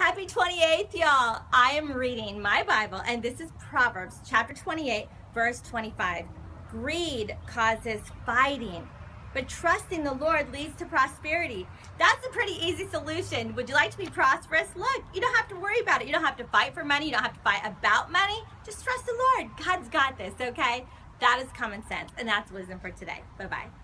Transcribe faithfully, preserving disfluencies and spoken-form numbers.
Happy twenty-eighth, y'all. I am reading my Bible, and this is Proverbs chapter twenty-eight, verse twenty-five. Greed causes fighting, but trusting the Lord leads to prosperity. That's a pretty easy solution. Would you like to be prosperous? Look, you don't have to worry about it. You don't have to fight for money. You don't have to fight about money. Just trust the Lord. God's got this, okay? That is common sense, and that's wisdom for today. Bye-bye.